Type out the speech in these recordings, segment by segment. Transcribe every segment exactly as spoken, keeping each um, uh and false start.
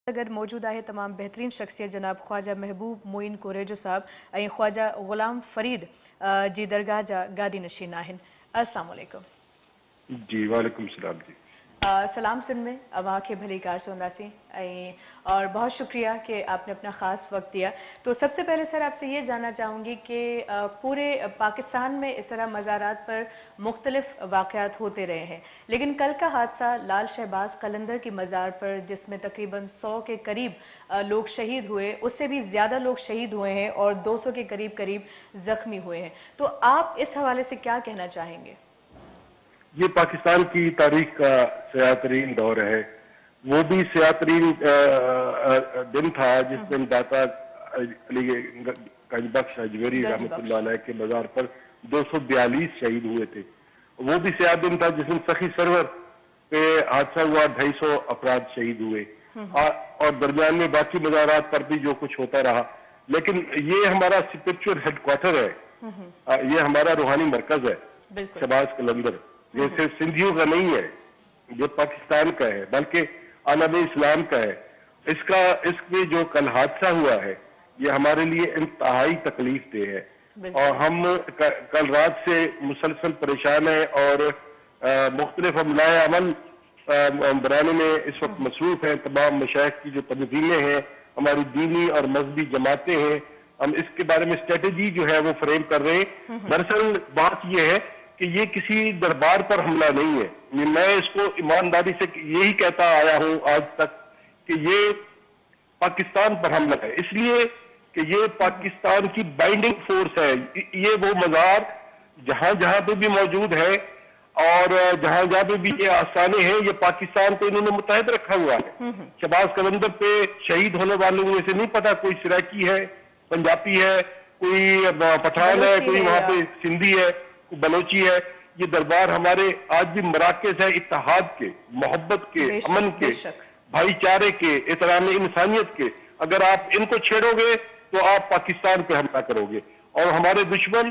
अगर मौजूद है तमाम बेहतरीन शख्सियत जनाब ख्वाजा महबूब मुइन कोरेजो साहब ऐं ख्वाजा गुलाम फरीद जी दरगाह जा गादी नशीन आहिन। अस्सलाम वालेकुम। जी वालेकुम सलाम जी। आ, सलाम सिंध में अवां खे भली कार सोंदासी और बहुत शुक्रिया कि आपने अपना ख़ास वक्त दिया। तो सबसे पहले सर आपसे ये जानना चाहूँगी कि पूरे पाकिस्तान में इस तरह मज़ारात पर मुख्तलिफ वाक़यात होते रहे हैं, लेकिन कल का हादसा लाल शहबाज कलंदर की मज़ार पर जिसमें तकरीबन सौ के करीब लोग शहीद हुए, उससे भी ज़्यादा लोग शहीद हुए हैं और दो सौ के करीब करीब ज़ख्मी हुए हैं। तो आप इस हवाले से क्या कहना चाहेंगे? ये पाकिस्तान की तारीख का सयातरीन दौर है। वो भी सयातरीन दिन था जिस दिन दाता अली गंजबख्श अजमेरी रहमतुल्लाह अलैह के मज़ार पर दो सौ बयालीस शहीद हुए थे। वो भी सयात दिन था जिस दिन सखी सरवर पे हादसा हुआ, ढाई सौ अफराद शहीद हुए और दरमियान में बाकी मज़ारात पर भी जो कुछ होता रहा। लेकिन ये हमारा स्पिरिचुअल हेडक्वार्टर है, ये हमारा रूहानी मरकज है शहबाज कलंदर। ये सिर्फ सिंधियों का नहीं है, ये पाकिस्तान का है, बल्कि आलम इस्लाम का है। इसका इसमें जो कल हादसा हुआ है ये हमारे लिए इंतहाई तकलीफ दे है और हम क, कल रात से मुसलसल परेशान हैं और मुख्तलिफ अमलाए अमल बनाने में इस वक्त मसरूफ हैं। तमाम मशाइख की जो तंजीमें हैं, हमारी दीनी और मजहबी जमातें हैं, हम इसके बारे में स्ट्रेटेजी जो है वो फ्रेम कर रहे हैं। दरअसल बात ये है कि ये किसी दरबार पर हमला नहीं है। मैं इसको ईमानदारी से यही कहता आया हूं आज तक कि ये पाकिस्तान पर हमला है, इसलिए कि ये पाकिस्तान की बाइंडिंग फोर्स है। ये वो मज़ार जहां जहां पे भी मौजूद है और जहां जहां पे भी ये आस्थाने हैं, ये पाकिस्तान को इन्होंने मुत्तहद रखा हुआ है। शहबाज कलंदर पे शहीद होने वालों में से नहीं पता कोई सराकी है, पंजाबी है, कोई पठान है, कोई वहां पे सिंधी है, बलोची है। ये दरबार हमारे आज भी मराकज़ है इत्तेहाद के, मोहब्बत के, अमन के, भाईचारे के, एहतराम इंसानियत के। अगर आप इनको छेड़ोगे तो आप पाकिस्तान पे हमला करोगे और हमारे दुश्मन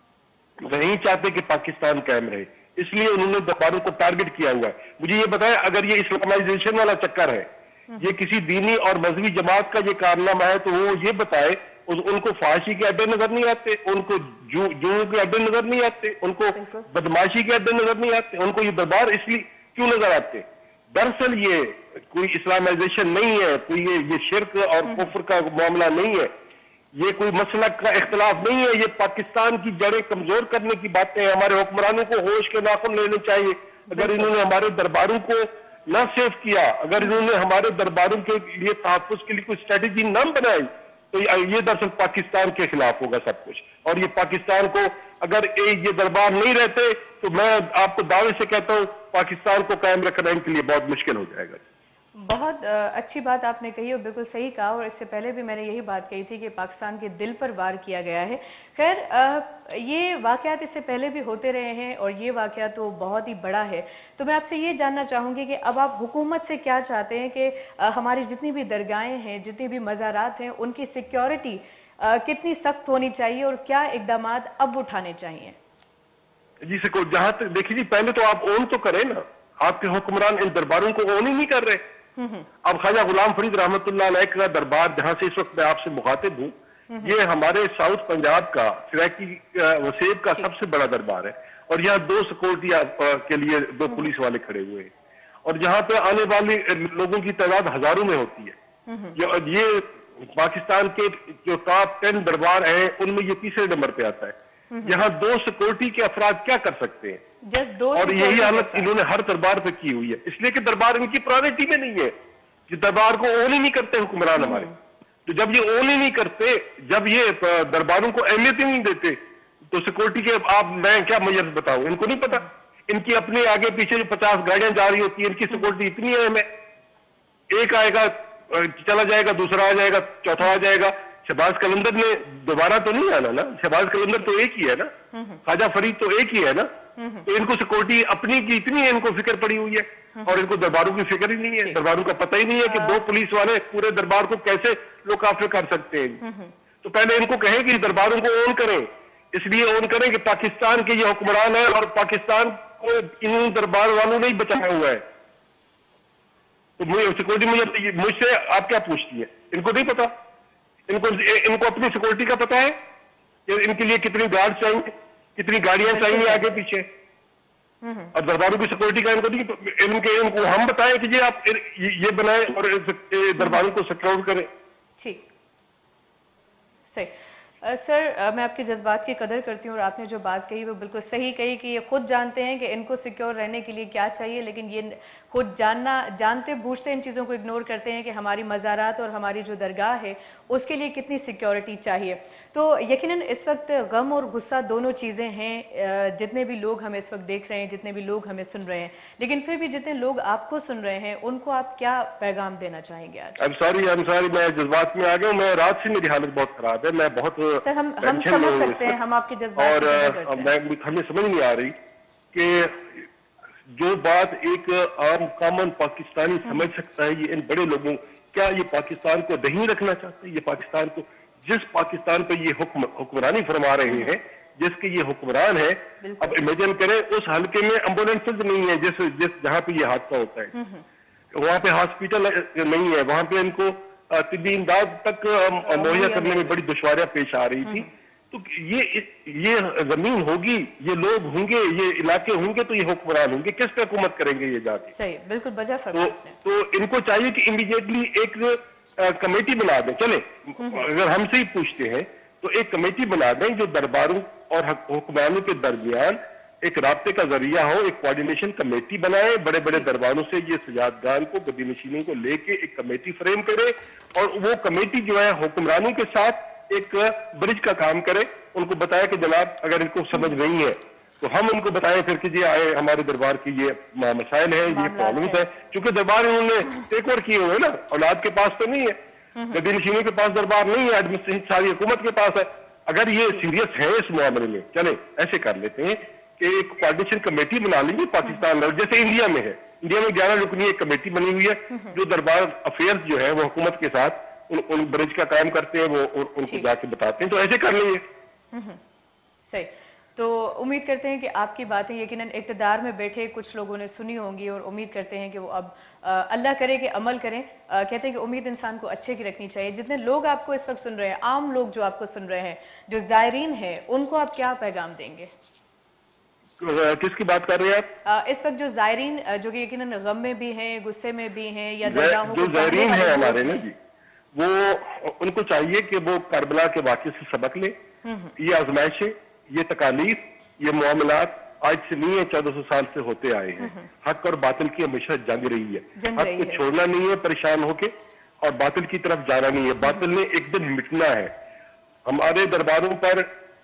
नहीं चाहते कि पाकिस्तान कायम रहे, इसलिए उन्होंने दरबारों को टारगेट किया हुआ है। मुझे ये बताएं, अगर ये इस्लामाइजेशन वाला चक्कर है, ये किसी दीनी और मजहबी जमात का ये कारनामा है, तो वो ये बताए उन, उनको फांसी के अड्डे नजर नहीं आते, उनको जू जू के अड्डे नजर नहीं आते, उनको बदमाशी के अड्डे नजर नहीं आते, उनको ये दरबार इसलिए क्यों नजर आते? दरअसल ये कोई इस्लामाइजेशन नहीं है, कोई ये ये शिर्क और कुफ्र का मामला नहीं है, ये कोई मसलक का इख्तलाफ नहीं है। ये पाकिस्तान की जड़ें कमजोर करने की बातें हैं। हमारे हुक्मरानों को होश के नाखुन लेने चाहिए। अगर इन्होंने हमारे दरबारों को न सेव किया, अगर इन्होंने हमारे दरबारों के लिए तहफ्फुज़ के लिए कोई स्ट्रेटेजी न बनाई, तो ये दरअसल पाकिस्तान के खिलाफ होगा सब कुछ। और ये पाकिस्तान को अगर ये दरबार नहीं रहते तो मैं आपको दावे से कहता हूँ पाकिस्तान को कायम रखना इनके लिए बहुत मुश्किल हो जाएगा। बहुत अच्छी बात आपने कही और बिल्कुल सही कहा, और इससे पहले भी मैंने यही बात कही थी कि पाकिस्तान के दिल पर वार किया गया है। खैर ये वाक़यात इससे पहले भी होते रहे हैं और ये वाक़या तो बहुत ही बड़ा है। तो मैं आपसे ये जानना चाहूँगी कि अब आप हुकूमत से क्या चाहते हैं कि हमारी जितनी भी दरगाहें हैं, जितनी भी मज़ारात हैं, उनकी सिक्योरिटी कितनी सख्त होनी चाहिए और क्या इकदाम अब उठाने चाहिए? जी सको जहाँ तक देखिए जी, पहले तो आप ओन तो करें ना, आपके हुक्मरान इन दरबारों को ओन ही नहीं कर रहे। अब ख्वाजा गुलाम फरीद रहमतुल्लाह अलैह का दरबार जहां से इस वक्त मैं आपसे मुखातिब हूँ, ये हमारे साउथ पंजाब का सराकी वसेब का सबसे बड़ा दरबार है और यहाँ दो सिक्योरिटी के लिए दो पुलिस वाले खड़े हुए हैं और जहाँ पे आने वाले लोगों की तादाद हजारों में होती है। ये पाकिस्तान के जो टॉप टेन दरबार है उनमें ये तीसरे नंबर पे आता है। यहाँ दो सिक्योरिटी के अफराद क्या कर सकते हैं? जस्ट दो, और यही हालत इन्होंने हर दरबार पे की हुई है, इसलिए कि दरबार इनकी प्रायोरिटी में नहीं है। कि दरबार को ओन ही नहीं करते हुक्मरान हमारे। तो जब ये ओन ही नहीं करते, जब ये दरबारों को अहमियत ही नहीं देते, तो सिक्योरिटी के आप मैं क्या मैयत बताऊं? इनको नहीं पता। इनकी अपने आगे पीछे जो पचास गाड़ियां जा रही होती है, इनकी सिक्योरिटी इतनी अहम है। एक आएगा चला जाएगा, दूसरा आ जाएगा, चौथा आ जाएगा। शहबाज कलंदर ने दोबारा तो नहीं आना ना, शहबाज कलंदर तो एक ही है ना, ख्वाजा फरीद तो एक ही है ना। तो इनको सिक्योरिटी अपनी की इतनी है, इनको फिक्र पड़ी हुई है और इनको दरबारों की फिक्र ही नहीं है। दरबारों का पता ही नहीं है कि दो पुलिस वाले पूरे दरबार को कैसे लोग काफिर कर सकते हैं। तो पहले इनको कहें कि दरबारों को ओन करें, इसलिए ओन करें कि पाकिस्तान के ये हुक्मरान है और पाकिस्तान को इन दरबार वालों ने ही बचाया हुआ है। तो मुझे सिक्योरिटी मुझे मुझसे आप क्या पूछती है? इनको नहीं पता, इनको इनको अपनी सिक्योरिटी का पता है कि इनके लिए कितनी गार्ड चाहिए, कितनी गाड़ियां चाहिए आगे पीछे, और दरबारों की सिक्योरिटी का इनको नहीं। इनके इनको हम बताएं कि ये आप ये बनाएं और दरबारों को सिक्योर करें। ठीक, सही। Uh, सर uh, मैं आपके जज्बात की कदर करती हूँ और आपने जो बात कही वो बिल्कुल सही कही कि ये खुद जानते हैं कि इनको सिक्योर रहने के लिए क्या चाहिए, लेकिन ये खुद जानना जानते बूझते इन चीज़ों को इग्नोर करते हैं कि हमारी मज़ारात और हमारी जो दरगाह है उसके लिए कितनी सिक्योरिटी चाहिए। तो यकीनन इस वक्त गम और गुस्सा दोनों चीज़ें हैं, जितने भी लोग हमें इस वक्त देख रहे हैं, जितने भी लोग हमें सुन रहे हैं, लेकिन फिर भी जितने लोग आपको सुन रहे हैं उनको आप क्या पैगाम देना चाहेंगे आज? I'm sorry, I'm sorry, मैं जज्बात में आ गया हूँ। मैं रात से मेरी हालत बहुत खराब है, मैं बहुत सर हम हम समझ सकते हैं, हम आपके जज्बात और मैं हमें समझ नहीं आ रही कि जो बात एक आम कॉमन पाकिस्तानी समझ सकता है, ये इन बड़े लोगों क्या ये पाकिस्तान को नहीं रखना चाहते? ये पाकिस्तान को, जिस पाकिस्तान पे ये हुक्म हुक्मरानी फरमा रहे हैं, जिसके ये हुक्मरान है, अब इमेजिन करें उस हल्के में एम्बुलेंसेज नहीं है जिस जिस जहाँ पे ये हादसा होता है, वहाँ पे हॉस्पिटल नहीं है, वहाँ पे इनको तिब्बी इमदाद तक मुहैया करने में बड़ी दुश्वारियां पेश आ रही थी। तो ये ये जमीन होगी, ये लोग होंगे, ये इलाके होंगे, तो ये हुक्मरान होंगे, किस पे हुकूमत करेंगे ये जाके? सही, बिल्कुल बजा फरमाया आपने। तो इनको चाहिए कि इमीडिएटली एक कमेटी बना दें। चले अगर हमसे ही पूछते हैं तो एक कमेटी बना दें जो दरबारों और हुक्मरानों के दरमियान एक राब्ते का जरिया हो, एक कोऑर्डिनेशन कमेटी बनाए, बड़े बड़े दरबारों से ये सजादगान को, गद्दी नशीनों को लेके एक कमेटी फ्रेम करे, और वो कमेटी जो है हुक्मरानों के साथ एक ब्रिज का काम करे, उनको बताया कि जनाब अगर इनको समझ नहीं है तो हम उनको बताएं फिर कि जी आए हमारे दरबार की ये मसाइल है, ये प्रॉब्लम्स है, क्योंकि दरबार इन्होंने टेक ओवर किए हुए ना, औलाद के पास तो नहीं है, गद्दी नशीनों के पास दरबार नहीं है, एडमिनिस्ट्रेशन सारी हुकूमत के पास है। अगर ये सीरियस है इस मामले में, चले ऐसे कर लेते हैं कि एक कोऑर्डिनेशन कमेटी बना लीजिए पाकिस्तान, जैसे इंडिया में है। इंडिया में ग्यारह रुकनी एक कमेटी बनी हुई है जो दरबार अफेयर्स जो है वो हुकूमत के साथ उन, उन ब्रिज का काम करते हैं, वो उन, उनको जाके बताते हैं, तो ऐसे कर लेंगे। सही, तो उम्मीद करते हैं कि आपकी बातें यकीनन इक़्तिदार में बैठे कुछ लोगों ने सुनी होंगी, और उम्मीद करते हैं कि वो अब आ, अल्लाह करे कि अमल करें। आ, कहते हैं कि उम्मीद इंसान को अच्छे की रखनी चाहिए। जितने लोग आपको इस वक्त सुन रहे हैं, आम लोग जो आपको सुन रहे हैं, जो ज़ायरीन हैं, उनको आप क्या पैगाम देंगे? किसकी बात कर रहे हैं आप? इस वक्त जो ज़ायरीन जो कि यकीनन गम में भी हैं, गुस्से में भी हैं, या जो ज़ायरीन है हमारे ना जी, वो उनको चाहिए कि वो करबला के वाक़े से सबक ले। ये आजमाइशें, ये तकालीफ, ये मामलात आज से नहीं है, चौदह सौ साल से होते आए हैं। हक और बातिल की हमेशा जंग रही है, हक को छोड़ना नहीं है परेशान होके, और बातिल की तरफ जाना नहीं है। बातिल ने एक दिन मिटना है। हमारे दरबारों पर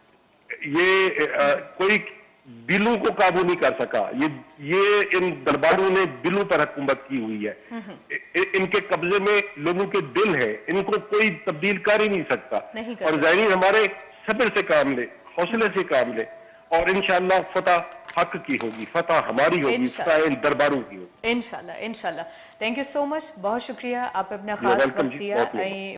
ये आ, कोई दिलों को काबू नहीं कर सका। ये ये इन दरबारों ने दिलों पर हुकूमत की हुई है। इ, इनके कब्जे में लोगों के दिल है, इनको कोई तब्दील कर ही नहीं सकता। नहीं कर और ज़ाहिर हमारे सब्र से काम ले, हौसले से काम ले, और इंशाअल्लाह फतह हक की होगी, फतह हमारी होगी, फतह इन दरबारों की होगी। इंशाअल्लाह इंशाअल्लाह। थैंक यू सो मच, बहुत शुक्रिया, आप अपना खास वक्त दिया।